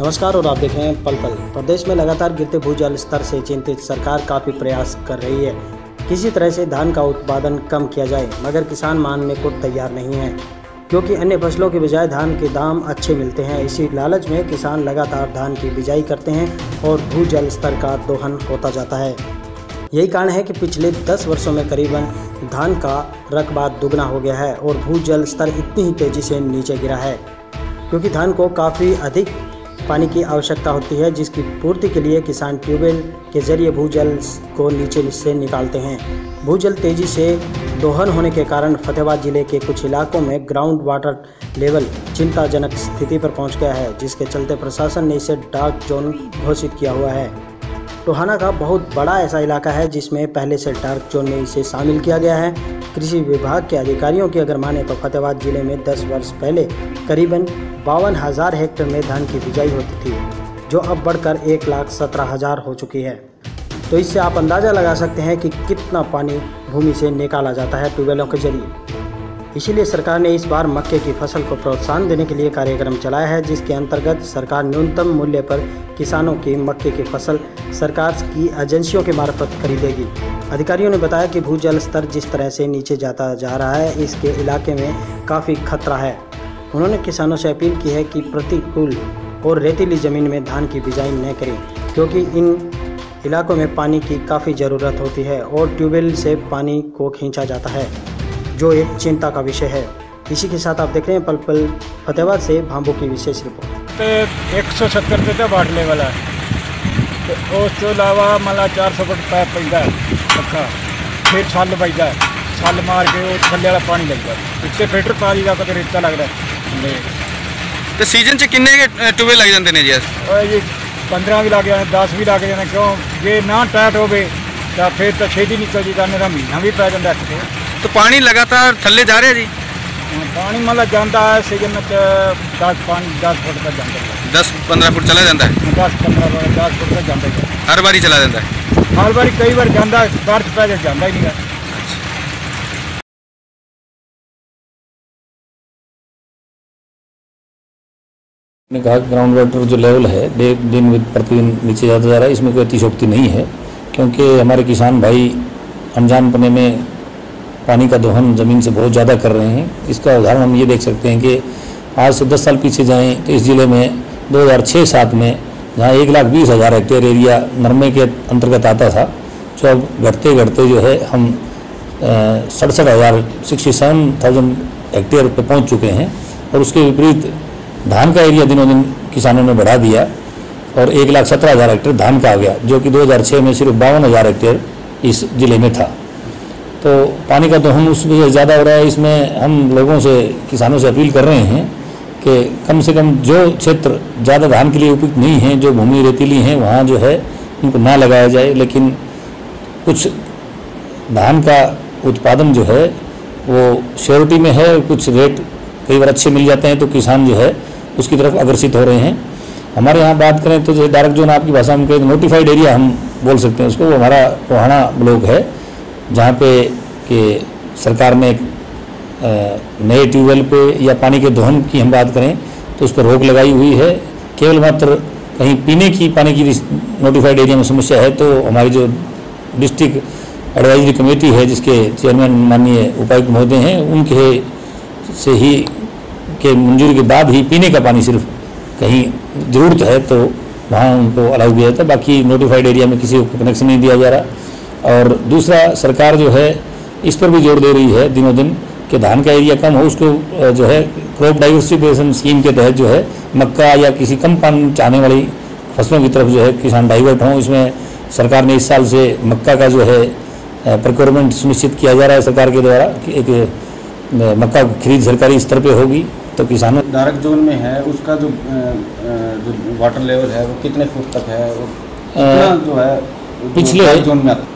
नमस्कार और आप देख रहे हैं पल पल। प्रदेश में लगातार गिरते भूजल स्तर से चिंतित सरकार काफ़ी प्रयास कर रही है किसी तरह से धान का उत्पादन कम किया जाए, मगर किसान मानने को तैयार नहीं है क्योंकि अन्य फसलों के बजाय धान के दाम अच्छे मिलते हैं। इसी लालच में किसान लगातार धान की बिजाई करते हैं और भूजल स्तर का दोहन होता जाता है। यही कारण है कि पिछले 10 वर्षों में करीबन धान का रकबा दुगना हो गया है और भूजल स्तर इतनी ही तेज़ी से नीचे गिरा है क्योंकि धान को काफ़ी अधिक पानी की आवश्यकता होती है, जिसकी पूर्ति के लिए किसान ट्यूबवेल के जरिए भूजल को नीचे से निकालते हैं। भूजल तेजी से दोहन होने के कारण फतेहाबाद जिले के कुछ इलाकों में ग्राउंड वाटर लेवल चिंताजनक स्थिति पर पहुंच गया है, जिसके चलते प्रशासन ने इसे डार्क जोन घोषित किया हुआ है। टोहाना का बहुत बड़ा ऐसा इलाका है जिसमें पहले से डार्क जोन में इसे शामिल किया गया है। कृषि विभाग के अधिकारियों की अगर माने तो फतेहाबाद जिले में 10 वर्ष पहले करीबन 52,000 हेक्टेयर में धान की बिजाई होती थी, जो अब बढ़कर 1,17,000 हो चुकी है। तो इससे आप अंदाज़ा लगा सकते हैं कि कितना पानी भूमि से निकाला जाता है ट्यूबवेलों के जरिए। इसीलिए सरकार ने इस बार मक्के की फसल को प्रोत्साहन देने के लिए कार्यक्रम चलाया है, जिसके अंतर्गत सरकार न्यूनतम मूल्य पर किसानों की मक्के की फसल सरकार की एजेंसियों के मार्फत खरीदेगी। अधिकारियों ने बताया कि भूजल स्तर जिस तरह से नीचे जाता जा रहा है, इसके इलाके में काफ़ी खतरा है। उन्होंने किसानों से अपील की है कि प्रतिकूल और रेतीली ज़मीन में धान की बिजाई न करें क्योंकि इन इलाकों में पानी की काफ़ी ज़रूरत होती है और ट्यूबवेल से पानी को खींचा जाता है, जो एक चिंता का विषय है। इसी के साथ आप देख रहे हैं पल पल फतेहाबाद से भांबू की विशेष रिपोर्ट। 170 रुपये का बाट लेवल है, तो उस तो अलावा मतलब 400 फुट पैप पैदा पक्का, फिर छल बजदा है, छल मार के वो थल्ले वाला पानी लगता है, इससे फिल्टर पा दी जाता, रेता लगता है। तो सीजन च किन्ने के ट्यूबवेल लग जाते हैं जी? जी 15 भी लग जाने, 10 भी लग जाने, क्यों जे ना टाइट हो गए तो फिर तो छेती निकल जी जाने का महीना भी पै जाता है। तो पानी लगातार थल्ले जा रहा है जी? पानी मतलब जाता है सीजन में 10 फुट तक जाता है, 10-15 फुट चला जाता है, 10 फुट तक जाता है। हर बारी चला जाता है? हर बारी कई बार जाता, बारिश पै जाता ही नहीं है। ने कहा कि ग्राउंड वाटर जो लेवल है दिन प्रतिदिन नीचे जाता जा रहा है। इसमें कोई अतिशयोक्ति नहीं है क्योंकि हमारे किसान भाई अनजानपने में पानी का दोहन ज़मीन से बहुत ज़्यादा कर रहे हैं। इसका उदाहरण हम ये देख सकते हैं कि आज से 10 साल पीछे जाएं तो इस ज़िले में 2006-07 में जहाँ 1,20,000 हेक्टेयर एरिया नरमे के अंतर्गत आता था, जो अब घटते घटते जो है हम 67,000 हेक्टेयर पर पहुँच चुके हैं। और उसके विपरीत धान का एरिया दिनों दिन किसानों ने बढ़ा दिया और 1,17,000 हेक्टेयर धान का आ गया, जो कि 2006 में सिर्फ 52,000 हेक्टेयर इस ज़िले में था। तो पानी का दोहन उस वजह से ज़्यादा हो रहा है। इसमें हम लोगों से, किसानों से अपील कर रहे हैं कि कम से कम जो क्षेत्र ज़्यादा धान के लिए उपयुक्त नहीं है, जो भूमि रेतीली हैं, वहाँ जो है उनको ना लगाया जाए। लेकिन कुछ धान का उत्पादन जो है वो श्योरिटी में है, कुछ रेट कई बार अच्छे मिल जाते हैं, तो किसान जो है उसकी तरफ अग्रसित हो रहे हैं। हमारे यहाँ बात करें तो जैसे डायरेक्ट जोन आपकी भाषा में कहें तो नोटिफाइड एरिया हम बोल सकते हैं उसको, वो हमारा टोहाना ब्लॉक है, जहाँ पे कि सरकार ने एक नए ट्यूबवेल पे या पानी के दोहन की हम बात करें तो उस पर रोक लगाई हुई है। केवल मात्र कहीं पीने की पानी की नोटिफाइड एरिया में समस्या है तो हमारी जो डिस्ट्रिक्ट एडवाइजरी कमेटी है, जिसके चेयरमैन माननीय उपायुक्त महोदय हैं, उनके से ही के मंजूरी के बाद ही पीने का पानी सिर्फ कहीं ज़रूरत है तो वहाँ उनको अलाउ किया जाता है। बाकी नोटिफाइड एरिया में किसी को कनेक्शन नहीं दिया जा रहा। और दूसरा, सरकार जो है इस पर भी जोर दे रही है दिनों दिन कि धान का एरिया कम हो, उसको जो है क्रॉप डाइवर्सिफिकेशन स्कीम के तहत जो है मक्का या किसी कम पानी चाहने वाली फसलों की तरफ जो है किसान डाइवर्ट हों। इसमें सरकार ने इस साल से मक्का का जो है प्रोक्योरमेंट सुनिश्चित किया जा रहा है सरकार के द्वारा कि एक मक्का खरीद सरकारी स्तर पे होगी। तो किसानों डायरेक्ट जोन में है उसका जो वाटर लेवल है वो कितने फुट तक है, जो है पिछले जोन में